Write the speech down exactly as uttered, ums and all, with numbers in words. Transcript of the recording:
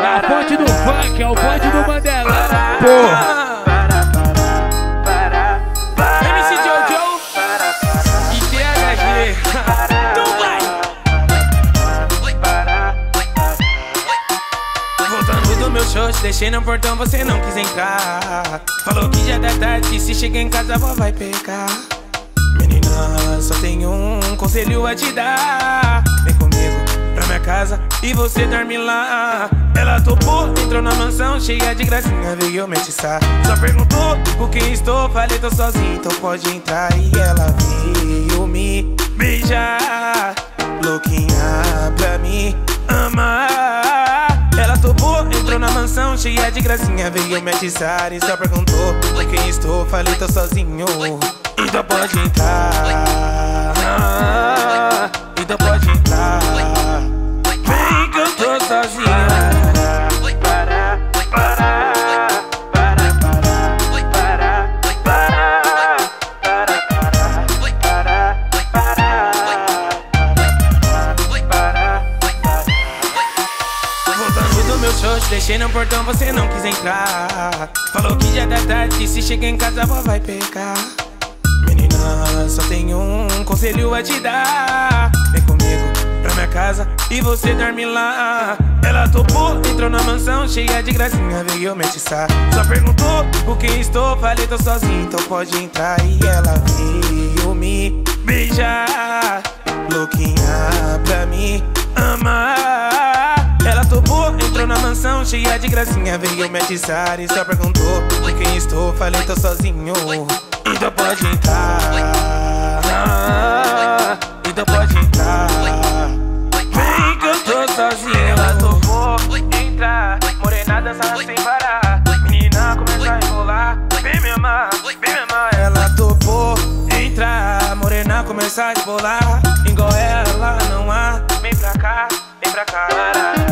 Na fonte do funk, é o bonde do Mandela. Porra. M C Jojo e T H G. Então vai. Voltando do meu show, te deixei no portão, você não quis entrar. Falou que já tá tarde, que se chegar em casa a avó vai pegar. Menina, só tenho um conselho a te dar. Vem comigo pra minha casa e você dorme lá. Ela topou, entrou na mansão cheia de gracinha, veio me atiçar. Só perguntou com quem estou, falei tô sozinho, então pode entrar. E ela veio me beijar, louquinha pra me amar. Ela topou, entrou na mansão cheia de gracinha, veio me atiçar. E só perguntou com quem estou, falei tô sozinho, então pode entrar. Então pode entrar. Vem que eu tô sozinha. Voltando do meu show, te deixei no portão, você não quis entrar. Falou que já tá tarde, que se chegar em casa a avó vai pegar. Menina, só tenho um conselho a te dar. Vem comigo pra minha casa e você dorme lá. Ela topou, entrou na mansão cheia de gracinha, veio me atiçar. Só perguntou com quem estou, falei tô sozinho, então pode entrar. E ela veio me beijar, louquinha pra me amar. Ela topou, entrou na mansão cheia de gracinha, veio me atiçar. E só perguntou com quem estou, falei tô sozinho, então pode entrar. Então pode entrar. Vem que eu tô sozinho. Ela topou entrar, morena dançando sem parar. Menina começa a enrolar, vem me amar, vem me amar. Ela topou entrar, morena começa a rebolar. Igual ela não há, vem pra cá, vem pra cá.